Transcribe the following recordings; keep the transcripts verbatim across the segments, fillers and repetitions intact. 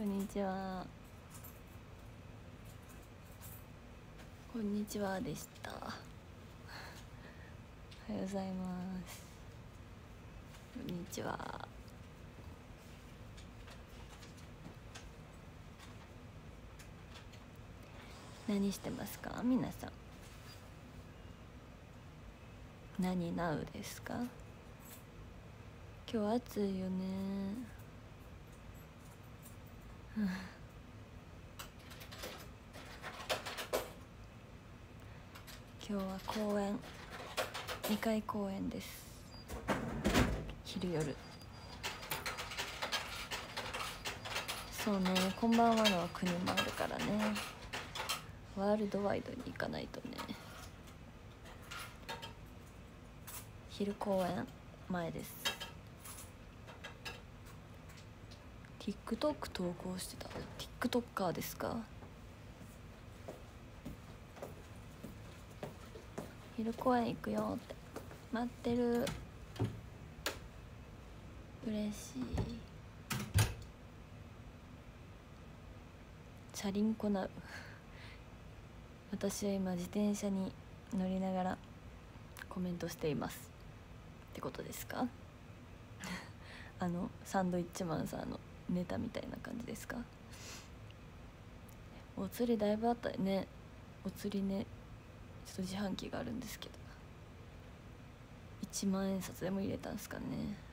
んにちは。こんにちはでした。おはようございます。こんにちは。何してますか皆さん。何なうですか。今日暑いよね。今日は公演にかい公演です。昼夜。そうね、こんばんはの国もあるからね。ワールドワイドに行かないとね。昼公演前です。 TikTok 投稿してた。 TikToker ですか。昼公演行くよって待ってる。嬉しい。チャリンコなう。私は今自転車に乗りながらコメントしていますってことですか。あのサンドイッチマンさんのネタみたいな感じですか。お釣りだいぶあったよね。お釣りね、ちょっと自販機があるんですけど、いちまん円札でも入れたんすかね。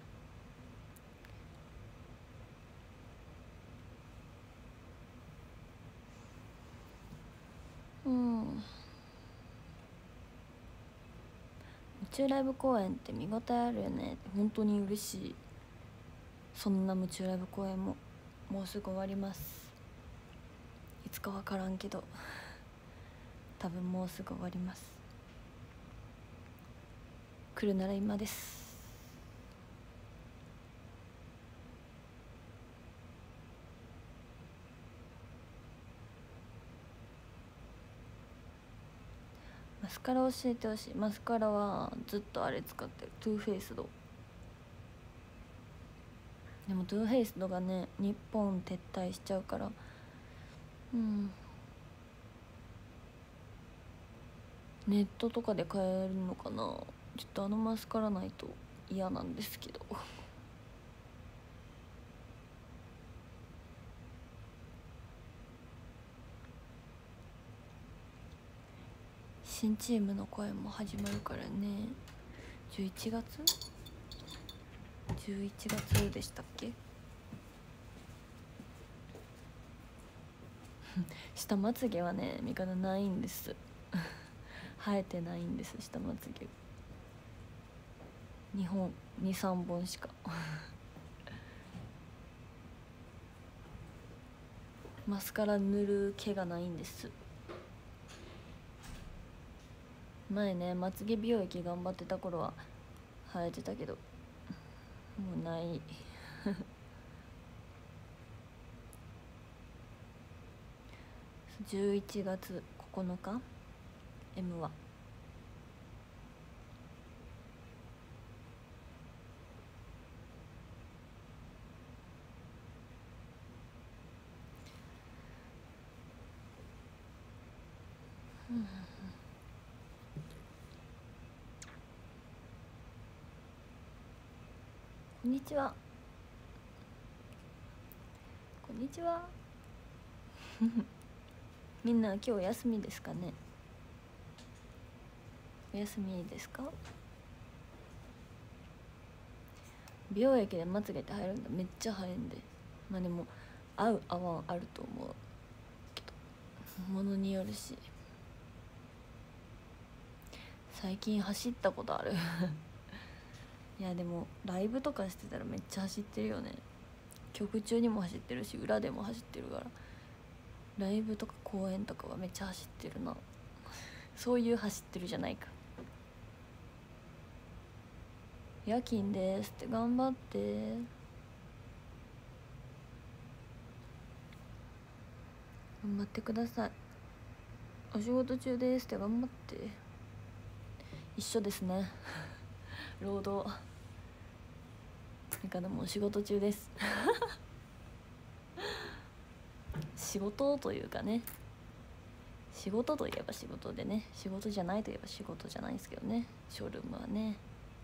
うん。宇宙ライブ公演って見応えあるよね。本当に嬉しい。そんな夢中ライブ公演ももうすぐ終わります。いつか分からんけど多分もうすぐ終わります。来るなら今です。マスカラ教えてほしい。マスカラはずっとあれ使ってる。トゥーフェイスド。でもトゥーフェイスドがね日本撤退しちゃうから、うんネットとかで買えるのかな。ちょっとあのマスカラないと嫌なんですけど。新チームの声も始まるからね。じゅういちがつじゅういちがつでしたっけ。下まつげはね味方ないんです。生えてないんです。下まつげにほんにさんぼんしか。マスカラ塗る毛がないんです。前ねまつげ美容液頑張ってた頃は生えてたけどもうない。じゅういちがつここのか エム はうん。こんにちは。こんにちは。みんな今日休みですかね。お休みですか。美容液でまつげって入るんだ。めっちゃ入るんで。まあでも合う合わんあると思うけどものによるし。最近走ったことある。いやでもライブとかしてたらめっちゃ走ってるよね。曲中にも走ってるし裏でも走ってるから、ライブとか公演とかはめっちゃ走ってるな。そういう走ってるじゃないか。夜勤ですって頑張って。頑張ってください。お仕事中ですって頑張って。一緒ですね。労働だからもう仕事中です。 仕事というかね、仕事といえば仕事でね、仕事じゃないといえば仕事じゃないですけどね、ショールームはね。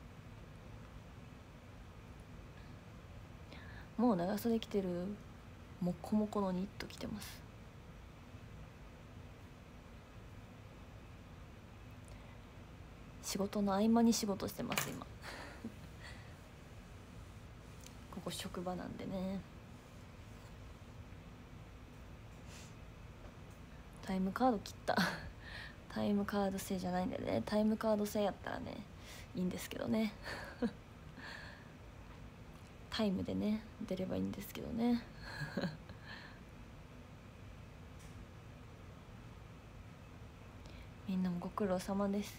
もう長袖着てる、もこもこのニット着てます。仕事の合間に仕事してます今ここ職場なんでね。タイムカード切ったタイムカード制じゃないんだよね。タイムカード制やったらねいいんですけどねタイムでね出ればいいんですけどねみんなもご苦労様です。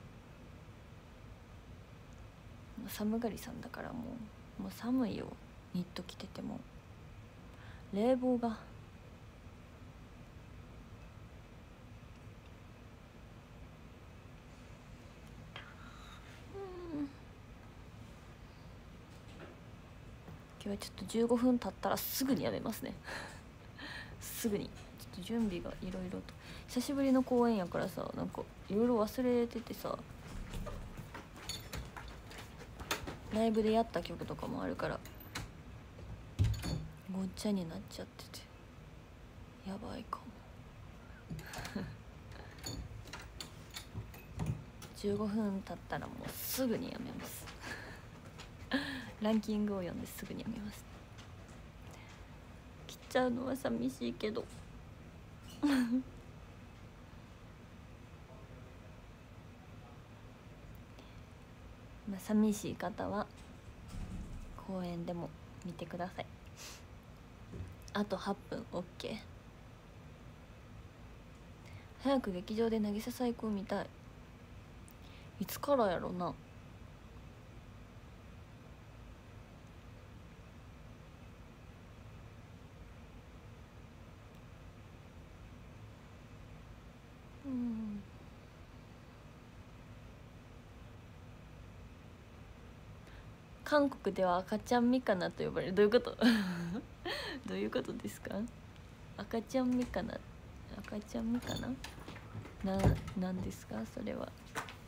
寒がりさんだからもうもう寒いよ、ニット着てても。冷房が今日はちょっとじゅうごふん経ったらすぐにやめますねすぐにちょっと準備がいろいろと、久しぶりの公演やからさ、なんかいろいろ忘れててさ、ライブでやった曲とかもあるからごっちゃになっちゃっててやばいかもじゅうごふん経ったらもうすぐにやめますランキングを読んですぐにやめます。切っちゃうのは寂しいけどまあ寂しい方は公演でも見てください。あとはっぷん OK。 早く劇場で渚最高見たい。いつからやろな。うん、韓国では赤ちゃんみかなと呼ばれる。どういうことどういうことですか。赤ちゃんみかな、赤ちゃんみかなな、なんですかそれは。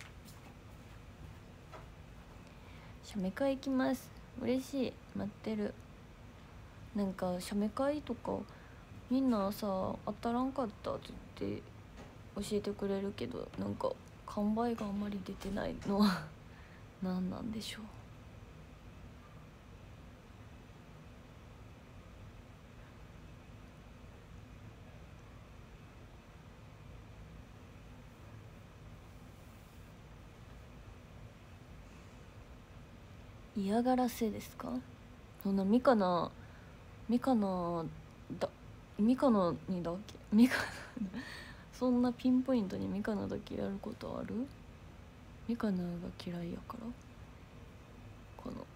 写メ会行きます。嬉しい、待ってる。なんか写メ会とかみんなさ当たらんかったって言って教えてくれるけど、なんか完売があんまり出てないのは何なんでしょう。嫌がらせですか。そんなミカナミカナだミカナにだけミカナそんなピンポイントにミカナだけやることある。ミカナが嫌いやからこの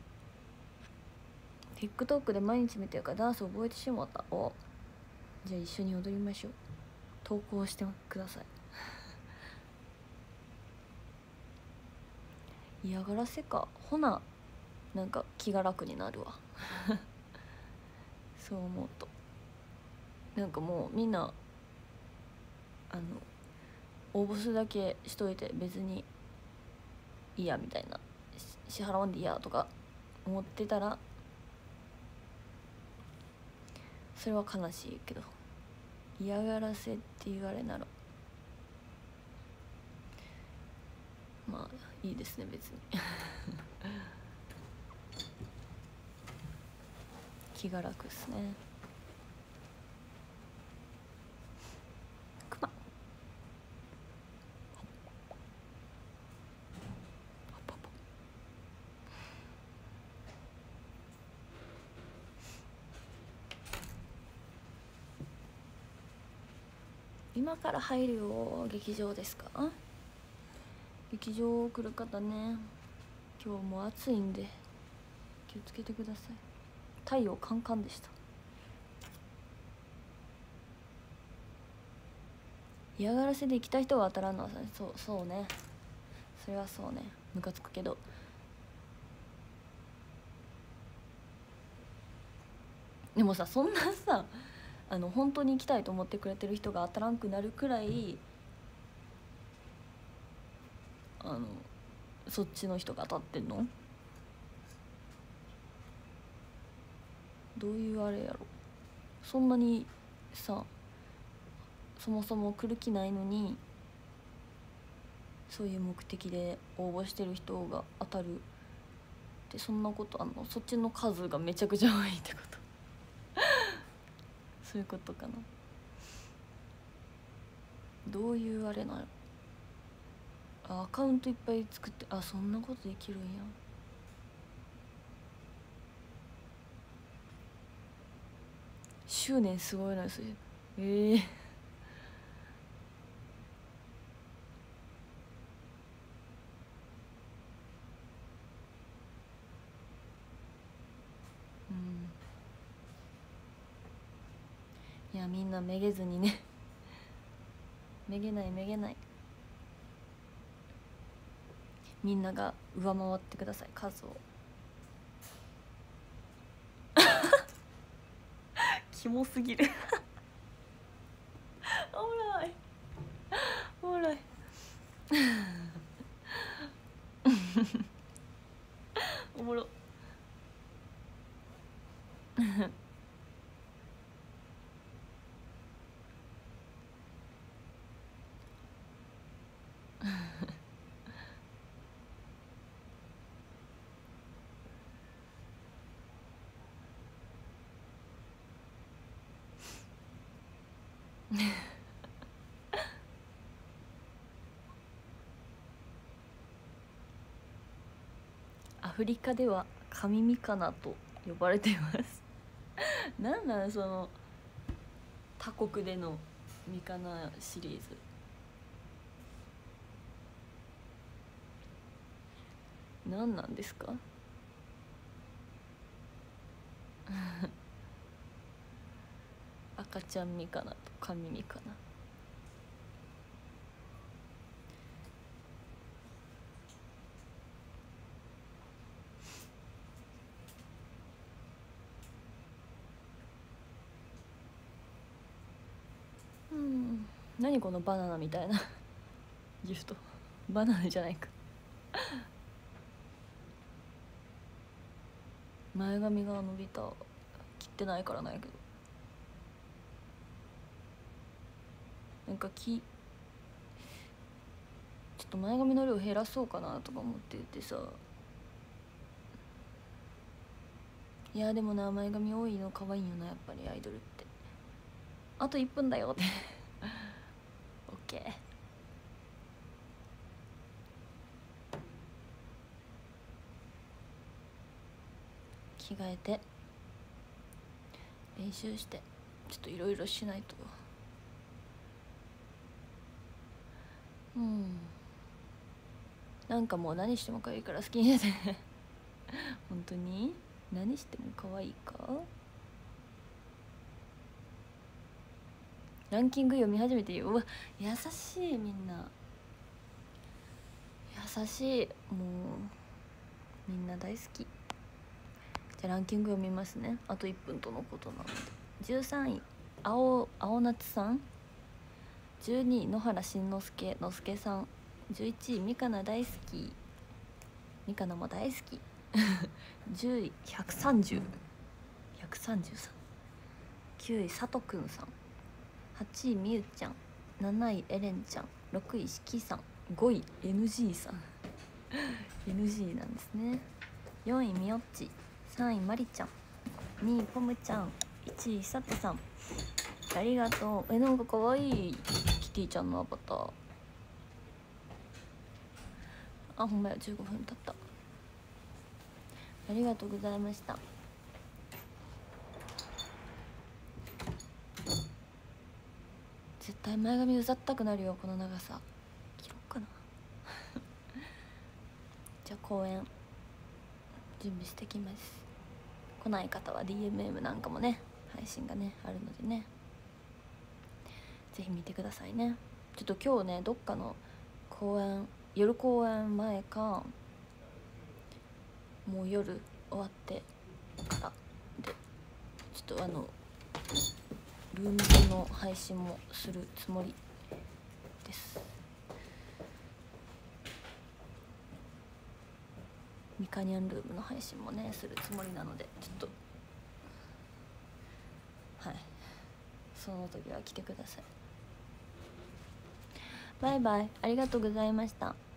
TikTok で毎日見てるからダンス覚えてしまった。お、じゃあ一緒に踊りましょう。投稿してください。嫌がらせか。ほななんか気が楽になるわそう思うとなんかもうみんなあの応募するだけしといて別にいいやみたいな、支払わんでいいやとか思ってたらそれは悲しいけど、嫌がらせって言われならまあいいですね別に気が楽っすね。クマ今から入るよ。劇場ですか。劇場来る方ね、今日も暑いんで気をつけてください。太陽カンカンでした。嫌がらせで行きたい人が当たらんのはそうそうね、それはそうね、ムカつくけど。でもさそんなさあの本当に行きたいと思ってくれてる人が当たらんくなるくらいあのそっちの人が当たってんの？どういうあれやろ。そんなにさそもそも来る気ないのにそういう目的で応募してる人が当たるってそんなことあんの？そっちの数がめちゃくちゃ多いってことそういうことかな。どういうあれなの？あアカウントいっぱい作ってあそんなことできるんや。執念すごいなそれ。ええーいやみんなめげずにねめげないめげない。みんなが上回ってください数をキモすぎるおもろいおもろいおもろアフリカでは神ミカナと呼ばれていますなんなんその他国でのミカナシリーズ何なんですか赤ちゃんミカナと神ミカナうん何このバナナみたいなギフトバナナじゃないか前髪が伸びた切ってないからないけどなんかきちょっと前髪の量減らそうかなとか思っててさいやでもな前髪多いの可愛いよなやっぱりアイドルってあといっぷんだよってオッケー着替えて練習してちょっといろいろしないとうんなんかもう何しても可愛いから好きになって本当に何しても可愛いかランキング読み始めてようわ優しいみんな優しいもうみんな大好きじゃあランキング読みますねあといっぷんとのことなのでじゅうさんい青青夏さんじゅうにい野原しんのすけのすけさんじゅういちいみかな大好きみかなも大好きじゅういひゃくさんじゅう ひゃくさんじゅうさんきゅういさとくんさんはちいみゆちゃんなないエレンちゃんろくいしきさんごい エヌジー さんエヌジー なんですねよんいみよっちさんいまりちゃんにいポムちゃんいちいひさてさんありがとうえなんかかわいいキティちゃんのアバターあほんまやじゅうごふん経ったありがとうございました絶対前髪うざったくなるよこの長さ切ろうかなじゃあ公演準備してきます来ない方は ディーエムエム なんかもね配信がねあるのでねぜひ見てくださいねちょっと今日ねどっかの公演夜公演前かもう夜終わってからでちょっとあのルームでの配信もするつもりです。ミカニャンルームの配信もねするつもりなので、ちょっとはい、その時は来てください。バイバイ、ありがとうございました。